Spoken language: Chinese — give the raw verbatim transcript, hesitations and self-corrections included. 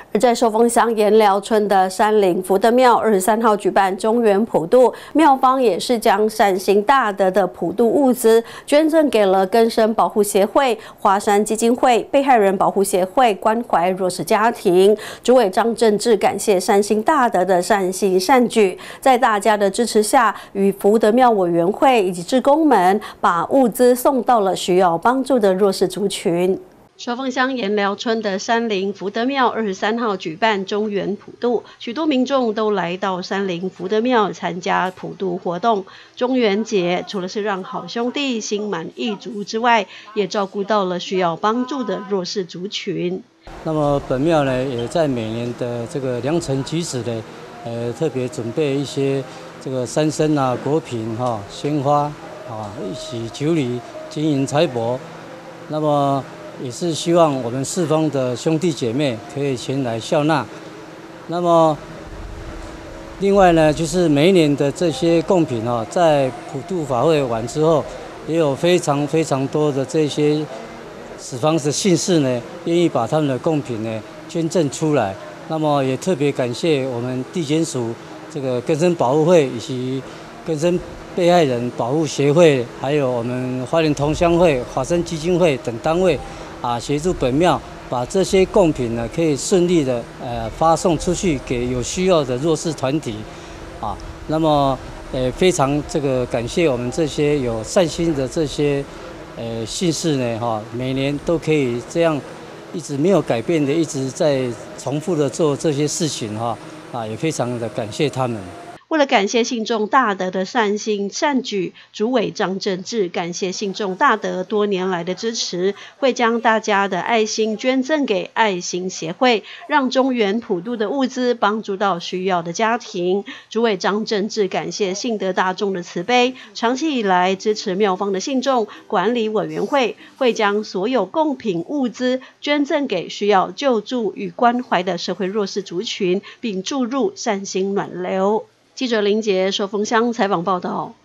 而在寿丰乡盐寮村的山林福德庙，二十三号举办中元普渡，庙方也是将善心大德的普渡物资捐赠给了根生保护协会、华山基金会、被害人保护协会，关怀弱势家庭。主委张正志感谢善心大德的善心善举，在大家的支持下，与福德庙委员会以及志工们把物资送到了需要帮助的弱势族群。寿丰乡盐寮村的山林福德庙二十三号举办中元普渡，许多民众都来到山林福德庙参加普渡活动。中元节除了是让好兄弟心满意足之外，也照顾到了需要帮助的弱势族群。 那么本庙呢，也在每年的这个良辰吉时呢，呃，特别准备一些这个山参啊、果品哈、啊、鲜花啊，一起九礼、金银财帛。那么也是希望我们四方的兄弟姐妹可以前来效纳。那么，另外呢，就是每一年的这些贡品啊，在普渡法会完之后，也有非常非常多的这些四方的信士呢，愿意把他们的贡品呢捐赠出来。那么也特别感谢我们地检署这个根生保护会以及根生被害人保护协会，还有我们花莲同乡会、华山基金会等单位。啊，协助本庙把这些贡品呢，可以顺利的呃发送出去给有需要的弱势团体，啊，那么呃非常这个感谢我们这些有善心的这些呃信士呢，哈、啊，每年都可以这样一直没有改变的，一直在重复的做这些事情哈，啊，也非常的感谢他们。 为了感谢信众大德的善心善举，主委张正志感谢信众大德多年来的支持，会将大家的爱心捐赠给爱心协会，让中元普渡的物资帮助到需要的家庭。主委张正志感谢信德大众的慈悲，长期以来支持庙方的信众管理委员会会将所有贡品物资捐赠给需要救助与关怀的社会弱势族群，并注入善心暖流。记者林杰寿丰乡采访报道。